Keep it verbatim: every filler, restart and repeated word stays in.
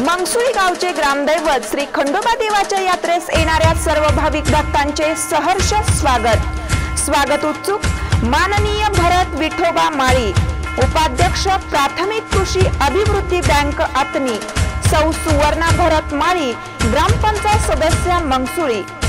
मंगसुळी गावचे ग्रामदैवत श्री खंडोबा देवाच्या यात्रेस येणाऱ्या सर्व भाविक भक्तांचे सहर्ष स्वागत स्वागत उत्सुक माननीय भरत विठोबा माळी, उपाध्यक्ष प्राथमिक कृषी अभिवृद्धी बँक अतनी, सौ सुवर्णा भरत माळी, ग्रामपंचायत सदस्य मंगसुळी।